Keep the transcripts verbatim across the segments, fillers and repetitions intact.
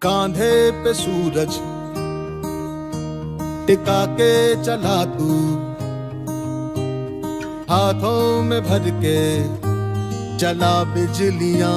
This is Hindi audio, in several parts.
कांधे पे सूरज टिका के चला तू, हाथों में भर के चला बिजलियां।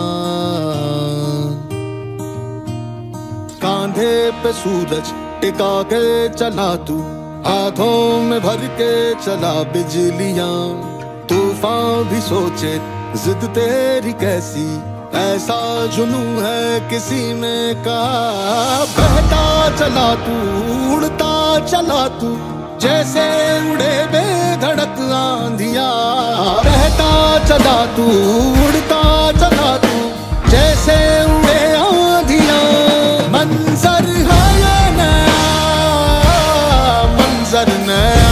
कांधे पे सूरज टिका के चला तू, हाथों में भर के चला बिजलियां। तूफान भी सोचे जिद तेरी कैसी, ऐसा जुनू है किसी में कहा। बहता चला तू, उड़ता चला तू, जैसे उड़े बेधड़क आंधियां। बहता चला तू, उड़ता चला तू, जैसे उड़े आंधियां। मंजर है ये नया, मंजर नया,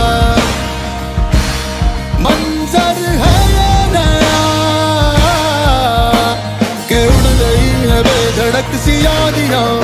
मंजर है ये नया, के उड़ गई है बेधड़क सी आंधियां।